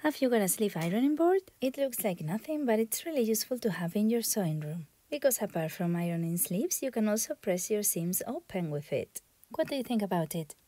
Have you got a sleeve ironing board? It looks like nothing, but it's really useful to have in your sewing room. Because apart from ironing sleeves, you can also press your seams open with it. What do you think about it?